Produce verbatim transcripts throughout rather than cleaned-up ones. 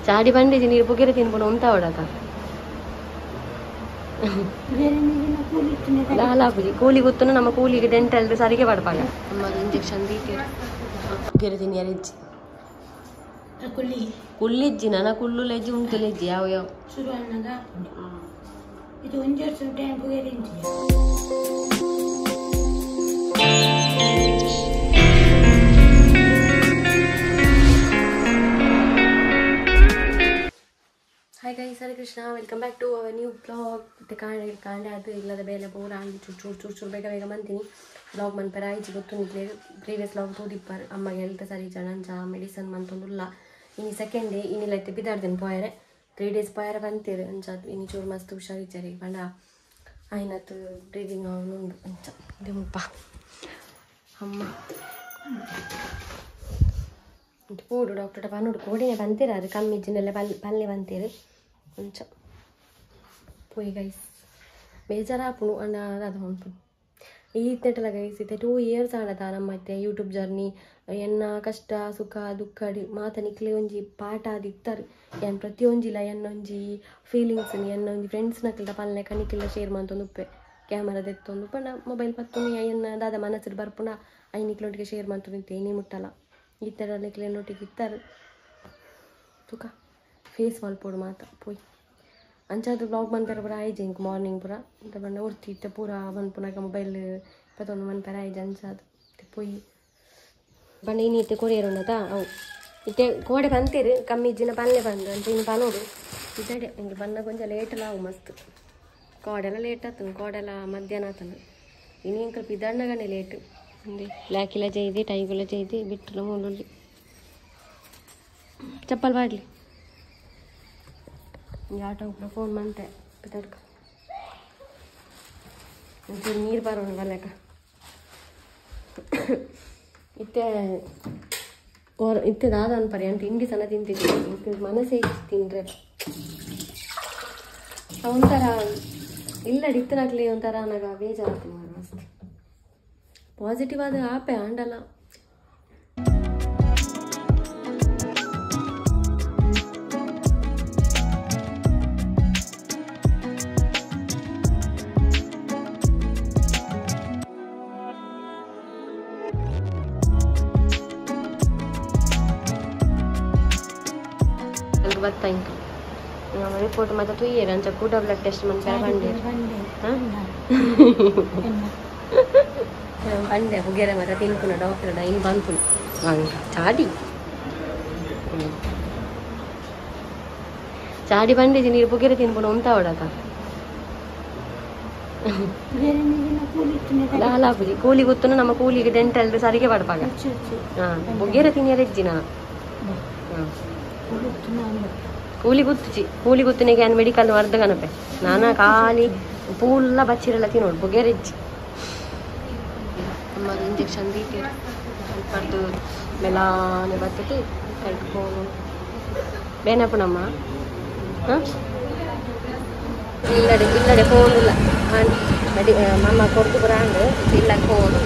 చాడి బండి నీరు పొగిరి తినిపోను ఉంటా వాడక ಲಾಲಾಪುಜಿ ಕೂಲಿ ಗೊತ್ತು ನಮ್ಮ ಕೂಲಿಗೆ ಡೆಂಟಲ್ ಸರಿಗೆ ಪಡ್ಪಾಗ ಅಮ್ಮ ಇಂಜೆಕ್ಷನ್ ದೀತಿರು పొగిరి తినియరిజ్ಜಿ ಕುಳ್ಳಿಜ್ಜಿ ನನ್ನ ಕುಳ್ಳು ಲೆಜ್ಜಿ ಉಂಟು ಲೆಜ್ಜಿ ಯಾವ ಯಾವ ಇದು ಇಂಜೆಕ್ಷನ್ ಟೈಮ್ పొగిరించి hi guys, Hare Krishna, welcome back to our new blog. ಮತ್ತೆ ಕಾಂಡ ಕಾಂಡ ಅದು ಇಲ್ಲದ ಬೇಲೆ ಬೋರ ಆಗಿ ಚೂರು ಚೂರು ಚೂರು ಚೂರು ಬೇಗ ಬೇಗ ಬಂತೀನಿ ಬ್ಲಾಗ್ ಮನ್ಪರ ಆಯ್ತು ಗೊತ್ತು ನಿಕ್ಲೆ ಪ್ರೀವಿಯಸ್ ಬ್ಲಾಗ್ ತೋದಿಪ್ಪಾರು ಅಮ್ಮಗೆ ಹೆಲ್ತ್ ಸರಿ ನಂಚ ಮೆಡಿಸನ್ ಮಂತೊಂದುಲ್ಲ ಇನ್ನು ಸೆಕೆಂಡ್ ಡೇ ಇನ್ನಿಲ್ಲ ಐತೆ ಬಿದ್ದಾಡ್ದೇನೆ ಪೋಯರೆ ತ್ರೀ ಡೇಸ್ ಪೋಯರ ಬಂತೀರಿ ಅಂಚದು ಇನ್ನು ಚೂರು ಮಸ್ತ್ ಹುಷಾರಿದ್ದಾರೆ ಬಂಡ ಆಯ್ನತ್ತು ಬ್ರೀದಿಂಗ್ ಅವನು ಅಂಚ ದಿಮ್ಮಪ್ಪ ಅಮ್ಮ ಪೋಡು ಡಾಕ್ಟರ್ ಪನ್ನೋಡು ಕೋಡಿನೇ ಬಂತೀರ ಅದು ಕಮ್ಮಿ ಇಜ್ಜಿನೆಲ್ಲ ಪಲ್ ಪಲ್ಲೆ ಬಂತೀರಿ కొంచెం పోయి గైస్ ಬೇಜಾರಾಪುಣು ಅಣ್ಣ ಅದು ಹೊಂಟು ಈತೆಟಲ ಗೈಸ್ ಇತ್ತೆ ಟೂ ಇಯರ್ಸ್ ಆಡದ ನಮ್ಮತ್ತೆ ಯೂಟ್ಯೂಬ್ ಜರ್ನಿ ಎನ್ನ ಕಷ್ಟ ಸುಖ ದುಃಖ ಮಾತ ನಿಕ್ಲೆ ಒಂಜಿ ಪಾಠ ಆದಿತ್ತರು ಏನು ಪ್ರತಿಯೊಂಜಿಲ್ಲ ಎನ್ನೊಂಜಿ ಫೀಲಿಂಗ್ಸ್ ಎನ್ನೊಂಜಿ ಫ್ರೆಂಡ್ಸ್ ನಕ್ಕಿಲ್ಲ ಪಲ್ಲೆ ಕಣಿಕಿಲ್ಲ ಶೇರ್ ಮಂತೊಂದು ಉಪ್ಪೆ ಕ್ಯಾಮರಾ ತೆತ್ತೊಂದು ಪಂಡ ಮೊಬೈಲ್ ಪತ್ತು ಎನ್ನ ದಾದ ಮನಸ್ಸಿಗೆ ಬರ್ಪುಣ ಐ ನಿಕ್ಲೊಟ್ಟಿಗೆ ಶೇರ್ ಮಂತು ನಿಂತೆ ಏನೇ ಮುಟ್ಟಲ್ಲ ಈ ಥರ ನಿಕ್ಲೆನೊಟ್ಟಿಗೆ ಇತ್ತಾರೆ ತುಕ ಫೇಸ್ ಮಲ್ಪೋಡು ಮಾತ ಪೋಯ್ ಅಂಚಾದ್ರು ಬ್ಲಾಗ್ ಮನ್ಪೆರ ಪೂರ ಆಯ್ಜೆ ಇಂಕ್ ಮಾರ್ನಿಂಗ್ ಪೂರ ಅಂತ ಬಂದ ಉರ್ತಿ ಇತ್ತೆ ಪೂರ ಮನ್ಪುನಾಗ ಮೊಬೈಲ್ ಇಪ್ಪತ್ತೊಂದು ಮನ್ಪೆರ ಆಯ್ಜೆ ಅಂಚಾದು ಪೋಯ್ ಬಂಡ ಇನ್ನು ಇತ್ತೆ ಕೊರಿಯರ್ ಉಂಡತಾ ಅವು ಇತ್ತೆ ಕೋಡೆ ಬಂತೀರಿ ಕಮ್ಮಿ ಇಜ್ಜಿನ ಪಲ್ಲೆ ಬಂದು ಅಂತ ಇನ್ನು ಪನೋಡು ಇದ್ದಾಡೆ ಹಿಂಗೆ ಬಂದಾಗ ಕೊಂಚ ಲೇಟಲ್ಲ ಅವು ಮಸ್ತ್ ಕೋಡೆಲ್ಲ ಲೇಟ್ ಆತನು ಕೋಡೆಲ್ಲ ಮಧ್ಯಾಹ್ನ ಆತನು ಇನ್ನು ಹಿಂಗೆ ಸ್ವಲ್ಪ ಇದಣ್ಣಗನೆ ಲೇಟು ಹಿಂಗೆ ಬ್ಲ್ಯಾಕಿಲ್ಲ ಜೈದಿ ಟೈಗುಲ್ಲ ಜೈದಿ ಬಿಟ್ಟಲ್ಲ ಮೂಲಲ್ಲಿ ಚಪ್ಪಲ್ ಬಾಡ್ಲಿ ಆಟೋ ಫೋನ್ ಮಂತೆ ಬಿತ್ತಡ್ಕ ಒಂಚೂರು ನೀರು ಬರೋಣ ಬಲ್ಲೆಕ ಇತ್ತೆ ಓರ್ ಇತ್ತೆ ದಾದ ಅನ್ಪರಿ ಅಂತ ತಿಂಡಿ ಸಲ ತಿಂತಿದ್ದೆ ಮನಸ್ಸೇ ತಿಂದ್ರೆ ಒಂಥರ ಇಲ್ಲ ಇತ್ತನಾಗ್ಲಿ ಒಂಥರ ನನಗೆ ಬೇಜಾರಾಗ್ತೀನಿ ಮಸ್ತ್ ಪಾಸಿಟಿವ್ ಆದ ಆಪೆ ಆಂಡಲ್ಲ ಬರ್ತಾ ಇಂಕ ನಾವು ರಿಪೋರ್ಟ್ ಮತ್ತೆ ತುಯ್ಯೇರ ಅಂಚ ಕೂಡ ಬ್ಲಡ್ ಟೆಸ್ಟ್ ಮಂತ ಬಂಡೆ ಬಂಡೆ ಹುಗೇರ ಮರ ತಿನ್ಪುನ ಡಾಕ್ಟರ್ ಇನ್ನು ಬಂತು ಚಾಡಿ ಚಾಡಿ ಬಂದಿದ್ದು ನೀರು ಪುಗೇರ ತಿನ್ಪುನ ಉಂಟ ಹೊಡಕ ಲಾಲಾಪುಜಿ ಕೂಲಿ ಗೊತ್ತು ನಮ್ಮ ಕೂಲಿಗೆ ಡೆಂಟಲ್ ಸರಿಗೆ ಪಡ್ಪಾಗ ಹಾಂ ಪುಗೇರ ತಿನ್ನಿಯರೆಜ್ಜಿನ ಹಾಂ ಕೂಲಿ ಗುತ್ತಿಜಿ ಕೂಲಿ ಗುತ್ತಿನಿಗೆ ಏನು ಮೆಡಿಕಲ್ ವರ್ಧ ಕನಪೆ ನಾನು ಖಾಲಿ ಪೂಲ್ಲ ಬಚ್ಚಿರೆಲ್ಲ ತಿನ್ನೋಡು ಬೊಗೆರೆಜ್ಜಿ ಅಮ್ಮ ಇಂಜೆಕ್ಷನ್ ದೀತಿರು ಬರ್ದು ಮೆಲಾನೆ ಬರ್ತದೆ ಕಟ್ಕೊಂಡು ಬೇನಪ್ಪನಮ್ಮ ಹಾಂ ಇಲ್ಲಡೆ ಇಲ್ಲಡೆ ಫೋನ್ ಇಲ್ಲ ಮೆಡಿ ಮಮ್ಮ ಕೊಡ್ತು ಬ್ರಾಂಡ್ ಇಲ್ಲ ಫೋನು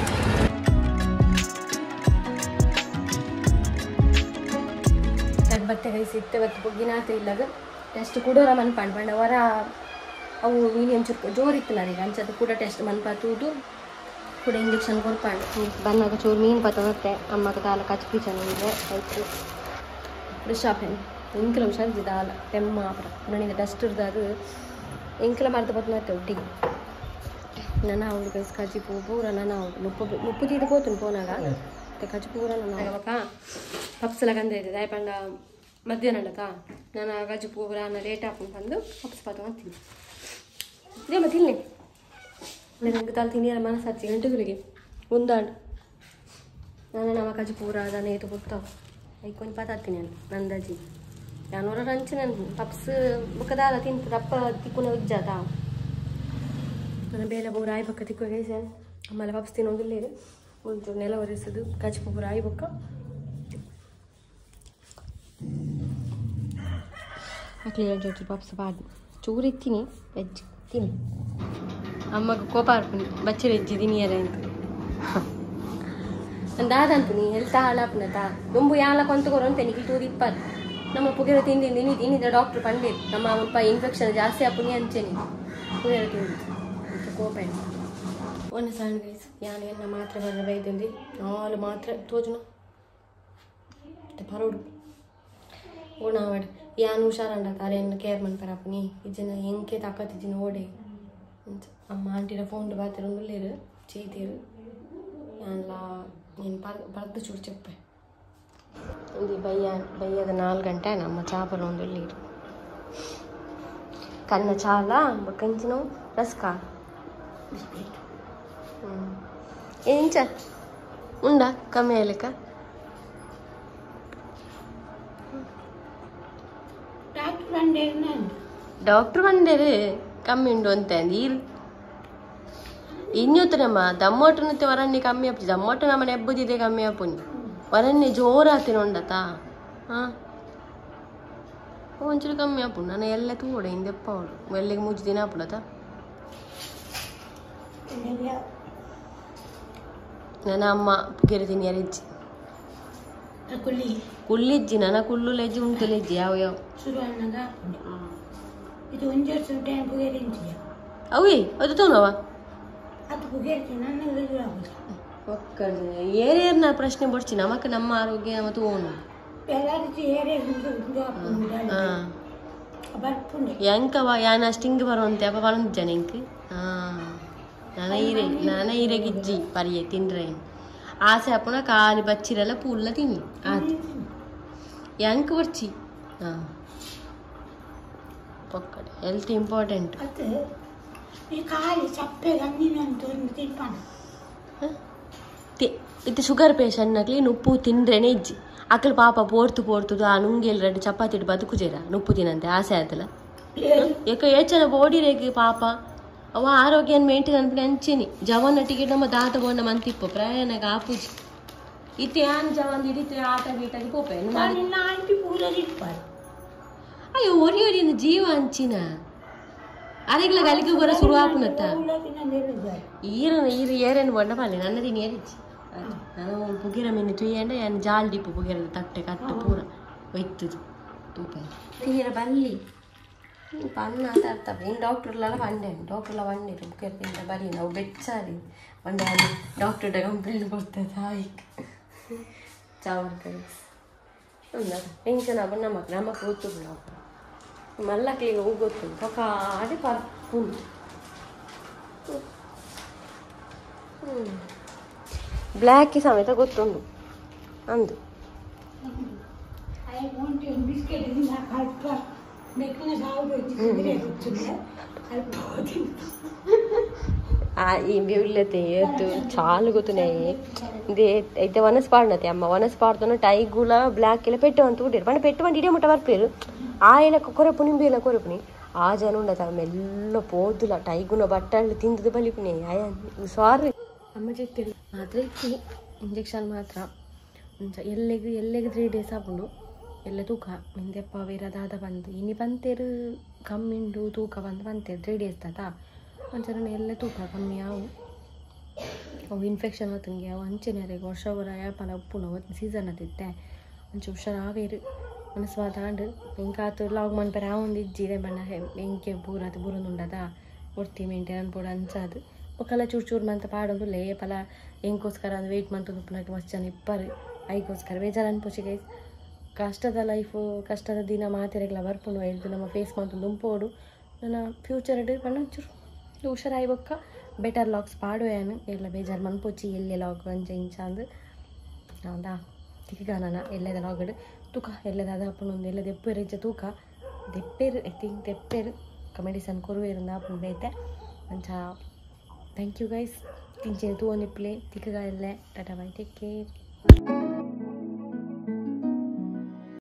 ಬತ್ತೆ ಕೈಸಿ ಇತ್ತೆ ಬತ್ತು ಪೊಗ್ಗಿನಾತ ಇಲ್ಲಾಗ ಟೆಸ್ಟ್ ಕೂಡೋರ ಮನ್ಪಂಡು ಬಂಡ ಹೊರ ಅವು ನೀನು ಒಂಚೂರು ಜೋರಿತ್ತು ನನಗೆ ಅಂಚದು ಕೂಡ ಟೆಸ್ಟ್ ಮನ್ಪಾತುದು ಕೂಡ ಇಂಜೆಕ್ಷನ್ ಕೊಡ್ಪಾಂಡು ಬಂದಾಗ ಚೂರು ಮೀನು ಪತ್ತ ಮತ್ತೆ ಅಮ್ಮಗ ದಾಲ ಕಚ್ಚಿ ಪೀಚನಿಗೆ ಆಯ್ತು ರಿಷಾಪ್ ಹೆಣ್ಣು ಇಂಕಲ ಹುಷಾರಿದ್ದ ದಾಲ ತೆಮ್ಮ ಅಪರ ನನಗೆ ಡಸ್ಟ್ ಇರ್ದಾಗ ಇಂಕಲ ಮರ್ದ ಬತ್ತು ಮತ್ತೆ ಒಟ್ಟಿಗೆ ನನ್ನ ಅವಳು ಕೈಸ್ ಕಜ್ಜಿ ಪೂ ಪೂರ ನನ್ನ ಅವಳು ಮುಪ್ಪು ಮುಪ್ಪು ತೀದು ಹೋತು ಫೋನಾಗ ಮತ್ತೆ ಕಜ್ಜಿ ಪೂರ ನನ್ನ ಅವಕ್ಕ ಪಪ್ಸಲ ಗಂಧ ಇದೆ ದಾಯ ಪಂಡ ಮಧ್ಯಾಹ್ನ ಅಲ್ಲತಾ ನಾನು ಗಜ್ಜಿ ಪೂರ ನಾನು ಲೇಟ್ ಹಾಕೊಂಡು ಬಂದು ಪಪ್ಸ್ ಪಾತ ಮಾಡ್ತೀನಿ ಇದೇ ಮತ್ತೆ ಇಲ್ಲಿ ನನಗೆ ತಾಳು ತಿನ್ನಿಯಲ್ಲ ಮನಸ್ಸು ಹಚ್ಚಿ ಗಂಟೆಗಳಿಗೆ ಉಂದಾಂಡು ನಾನು ನಮ್ಮ ಗಜ್ಜಿ ಪೂರ ಅದನ್ನ ಏತು ಗೊತ್ತಾವು ಐಕೊಂದು ಪಾತ ಹತ್ತೀನಿ ನಾನು ನಂದಜ್ಜಿ ನಾನು ಹೊರ ಹಂಚಿ ನಾನು ಪಪ್ಸ್ ಬುಕ್ಕದಾಲ ತಿಂತು ದಪ್ಪ ತಿಕ್ಕುನ ಉಜ್ಜಾತ ನಾನು ಬೇಲೆ ಪೂರ ಆಯ್ ಬಕ್ಕ ತಿಕ್ಕೋ ಗೈಸೆ ಆಮೇಲೆ ಪಪ್ಸ್ ತಿನ್ನೋದಿಲ್ಲ ಒಂಚೂರು ನೆಲ ಒರೆಸೋದು ಗಜ್ಜಿ ಪೂರ ಆಯ್ ಬಕ್ಕ ಮಕ್ಳಿಗೆ ಒಂಚೂರು ಪಪ್ಸ್ ಬಾಡಿ ಚೂರು ಇತ್ತೀನಿ ವೆಜ್ ತಿನ್ನಿ ಅಮ್ಮಗೆ ಕೋಪ ಆಡ್ತೀನಿ ಬಚ್ಚಿ ವೆಜ್ಜಿ ತಿನಿಯರ ಅಂತ ದಾದ ಅಂತೀನಿ ಹೆಲ್ತ್ ಹಾಳಾಪ್ನ ತಾ ನುಂಬು ಯಾಲ ಕೊಂತಗೋರು ಅಂತ ನಿಖಿಲ್ ತೂರು ಇಪ್ಪತ್ತು ನಮ್ಮ ಪುಗೆರ ತಿಂಡಿ ಇನಿ ಇನ್ನಿದ ಡಾಕ್ಟರ್ ಪಂಡಿತ್ ನಮ್ಮ ಅಪ್ಪ ಇನ್ಫೆಕ್ಷನ್ ಜಾಸ್ತಿ ಆಪುನಿ ಅಂಚೆನಿ ಪುಗೆರ ತಿಂಡಿ ಅಂತ ಕೋಪ ಒಂದು ಸಣ್ಣ ಗೈಸ್ ಯಾನು ಎನ್ನ ಮಾತ್ರೆ ಬಣ್ಣ ಬೈದಂದು ನಾಲು ಮಾತ್ರೆ ತೋಜುನು ಮತ್ತೆ ಪರೋಡು ಓಣಾವಡ್ ಯಾನು ಹುಷಾರಂಡ ತಾರೆ ಎನ್ನ ಕೇರ್ ಮನ್ಪರಪ್ಪನಿ ಇಜ್ಜನ ಎಂಕೆ ತಾಕತ್ತಿಜ್ಜಿನ ಓಡೆ ಅಮ್ಮ ಆಂಟಿನ ಫೋನ್ ಬಾತಿರು ಉಳ್ಳೇರು ಚೀತೀರು ಎಲ್ಲ నేను పరద చూడు చెప్పే ఇది బయ్య బయ్యద నాలుగు గంట ನಮ್ಮ చేపలు ಒಂದು ನೀರು కన్న చాలా బకంచిన రస్కా ఏంచ ఉండా కమ్మేలక డాక్టర్ వండేరు డాక్టర్ వండేరు కమ్మి ఉండు అంతే నీరు ಇನ್ನೊತ್ತನಮ್ಮ ದಮ್ಮೋಟನತ್ತೆ ವರನ್ನಿ ಕಮ್ಮಿ ಆಪಿ ದಮ್ಮೋಟ ನಮ್ಮ ನೆಬ್ಬುದಿದೆ ಕಮ್ಮಿ ಆಪುನಿ ವರನ್ನಿ ಜೋರಾತಿನ ಉಂಡತಾ ಹಾಂ ಒಂಚೂರು ಕಮ್ಮಿ ಆಪುಂಡು ನಾನು ಎಲ್ಲ ತೂಡ ಹಿಂದೆಪ್ಪ ಅವಳು ಎಲ್ಲಿಗೆ ಮುಚ್ಚಿ ದಿನ ಆಪುಡತ ನನ್ನ ಅಮ್ಮ ಪುಗೆರೆ ತಿನ್ನಿಯರಿಜ್ಜಿ ಕುಳ್ಳಿಜ್ಜಿ ನನ್ನ ಕುಳ್ಳು ಲೆಜ್ಜಿ ಉಂಟು ಲೆಜ್ಜಿ ಯಾವ ಯಾವ ಅವೇ ಅದು ತೋನವ ಏನೇರ್ನ ಪ್ರಶ್ನೆ ಬಡ್ಸಿ ನಮಕ್ ನಮ್ಮ ಆರೋಗ್ಯ ಮತ್ತು ಓನು ಎಂಕವ ಯಾನ ಸ್ಟಿಂಗ್ ಬರುವಂತೆ ಅಪ್ಪ ಬರಂತ ಜನ ಎಂಕ್ ಹಾ ನಾನ ಈರೆ ನಾನ ಈರೆಗಿಜ್ಜಿ ಪರಿಯೆ ತಿಂದ್ರೆ ಆಸೆ ಅಪ್ಪನ ಕಾಲಿ ಬಚ್ಚಿರಲ್ಲ ಪೂಲ್ಲ ತಿನ್ನಿ ಆತು ಎಂಕ್ ಬರ್ಚಿ ಹಾ ಪಕ್ಕಡೆ ಹೆಲ್ತ್ ಇಂಪಾರ್ಟೆಂಟ್ ಇದು ಶುಗರ್ ಪೇಷಂಟ್ನಾಗ್ಲಿ ನುಪ್ಪು ತಿಂದ್ರೇನೆ ಇಜ್ಜಿ ಅಕ್ಕಳು ಪಾಪ ಪೋರ್ತು ಪೋರ್ತುದು ಆ ನುಂಗೆಲ್ ರೆಡ್ ಚಪಾತಿ ಇಟ್ಟು ಬದುಕುಜೇರ ನುಪ್ಪು ತಿನ್ನಂತೆ ಆಸೆ ಆಯ್ತಲ್ಲ ಯಾಕ ಯೋಚನೆ ಬೋಡಿರೇಗಿ ಪಾಪ ಅವ ಆರೋಗ್ಯನ ಮೇಂಟೈನ್ ಅನ್ಬಿಡಿ ಅಂಚೇನಿ ಜವನ ಟಿಕೆಟ್ ನಮ್ಮ ದಾತ ಬೋಂಡ ಮಂತಿಪ್ಪು ಪ್ರಯಾಣಕ್ಕೆ ಆಪುಜಿ ಇತ್ತೆ ಯಾನ್ ಜವನ್ ಹಿಡಿತೆ ಆಟ ಗೀಟಾಗಿ ಪೋಪೆ ಅಯ್ಯೋ ಒರಿ ಒರಿಯಿಂದ ಜೀವ ಅಂಚಿನ ಅರೆಗ್ಲ ಗಲಿಗೆ ಬರ ಶುರು ಆಪುನತ್ತ ಈರನ ಈರ ಏರೇನು ಬಣ್ಣ ಪಾಲೆ ನನ್ನ ದಿನ ಏರಿಚ್ಚಿ ನಾನು ಪುಗಿರ ಮೀನು ತುಯ್ಯಂಡ ಏನು ಜಾಲ್ ಡಿಪ್ಪು ಪುಗಿರದ ತಟ್ಟೆ ಕಟ್ಟು ಪೂರ ಒಯ್ತದು ತೂಪ ತಿನ್ನಿರ ಬಲ್ಲಿ ಪನ್ನ ಅಂತ ಅರ್ಥ ಇನ್ನು ಡಾಕ್ಟರ್ಲೆಲ್ಲ ಬಂಡೆ ಡಾಕ್ಟರ್ಲ ಬಂಡಿರು ಪುಗಿರ ತಿಂದ ಬರೀ ನಾವು ಬೆಚ್ಚಾರಿ ಬಂಡೆ ಅಲ್ಲಿ ಡಾಕ್ಟರ್ ಕಂಪ್ಲೇಂಟ್ ಕೊಡ್ತದೆ ಹಾಯ್ಕ್ ಚಾವರ್ ಕೈಸ್ ಟೆನ್ಷನ್ ಆಗ ನಮಕ್ ನಮಕ್ ಗೊತ್ತು ನಾವು ಮಲ್ಲಕ್ಲಿಗೆ ಹೋಗಿ ಗೊತ್ತು ಪಕಾಡಿ ಪರ್ಪುಂಡು ಬ್ಲ್ಯಾಕಿ ಸಮೇತ ಗೊತ್ತುಂಡು ಅಂದು ఈ బిళ్ళతే ఏతు చాలు గుతున్నాయి ఇది అయితే వనస్ పాడినది అమ్మ వనస్ పాడుతున్న టైగుల బ్లాక్ ఇలా పెట్టమంత ఉంటారు పండి పెట్టమంటే ఇడే ముట్ట వరపేరు ఆ ఇలా కొరపుని బీల కొరపుని ఆ జనం ఉండదు మెల్ల పోదుల టైగున బట్టలు తిందుದು బలిపినాయి ఆయా సారీ ಅಮ್ಮ చెప్తారు ಮಾತ್ರ ಇತ್ತು ಇಂಜೆಕ್ಷನ್ ಮಾತ್ರ ಎಲ್ಲಿಗೆ ಎಲ್ಲಿಗೆ ತ್ರೀ ಡೇಸ್ ಹಾಕೊಂಡು ಎಲ್ಲ ತೂಕ ಮೆಂದೆಪ್ಪ ಬೇರೆ ದಾದ ಬಂದು ಇನ್ನು ಬಂತೇರು ಕಮ್ಮಿಂಡು ತೂಕ ಬಂದು ಬಂತೇರು ತ್ರೀ ಡೇಸ್ ದಾದ ಒಂಚೂರು ಎಲ್ಲ ತೂಕ ಕಮ್ಮಿ ಅವು ಅವು ಇನ್ಫೆಕ್ಷನ್ ಆತಂಗೆ ಅವು ಹಂಚಿನರಿಗೆ ವರ್ಷ ಬರ ಯಾಪಲ ಉಪ್ಪು ನಾವು ಸೀಸನ್ ಅದಿತ್ತೆ ಒಂಚೂರು ಹುಷಾರಾವೇರು ಮನಸ್ಸು ತಾಂಡು ಇಂಕಾತು ಲಾಗ್ ಮನ್ಪರ ಆ ಒಂದು ಇಜ್ಜಿದೆ ಬಣ್ಣ ಎಂಕೆ ಬೂರದು ಬೂರೊಂದುಂಡದ ಒಡ್ತಿ ಮೇಂಟೈನ್ ಅನ್ಪೋಡು ಅಂಚಾದು ಒಕ್ಕಲ ಚೂರು ಚೂರು ಮಂತ ಪಾಡೋದು ಲೇಪಲ ಎಂಕೋಸ್ಕರ ಅದು ವೆಯ್ಟ್ ಮಂತದ್ದು ಉಪ್ಪನಾಗಿ ಮಸ್ತ್ ಜನ ಇಪ್ಪರು ಐಗೋಸ್ಕರ ಬೇಜಾರು ಅನ್ಪೋಚಿಗೆ ಕಷ್ಟದ ಲೈಫು ಕಷ್ಟದ ದಿನ ಮಾತಿರೆಗ್ಲ ಬರ್ಪುಂಡು ಹೇಳ್ದು ನಮ್ಮ ಫೇಸ್ ಮಂತೊಂದು ಉಂಪೋಡು ನನ್ನ ಫ್ಯೂಚರ್ ಇಡು ಬಣ್ಣ ಒಂಚೂರು ಹುಷಾರಾಯಿ ಬೊಕ್ಕ ಬೆಟರ್ ಲಾಗ್ಸ್ ಪಾಡು ಏನು ಎಲ್ಲ ಬೇಜಾರು ಮನ್ಪೋಚಿ ಎಲ್ಲೆ ಲಾಗ್ ಅಂಚ ಇಂಚ ಅಂದು ಹೌದಾ ತಿಕ್ಕ ನಾನು ಎಲ್ಲದ ಲಾಗಡು ತೂಕ ಎಲ್ಲದ ಅದಾಪುಂಡು ಎಲ್ಲ ದೆಪ್ಪೇರು ಇಜ್ಜ ತೂಕ ದೆಪ್ಪೇರು ಎತ್ತಿ ದೆಪ್ಪೇರು ಮೆಡಿಸನ್ ಕೊರುವೇರು ಆಪುಂಡು ಐತೆ ಅಂಚ ಥ್ಯಾಂಕ್ ಯು ಗೈಸ್ ತಿಂಚೆ ತೂ ಒಂದು ಪ್ಲೇ ತಿಕ್ಕಗ ಎಲ್ಲೆ ಟಾಟಾ ಬೈ ಟೇಕ್ ಕೇರ್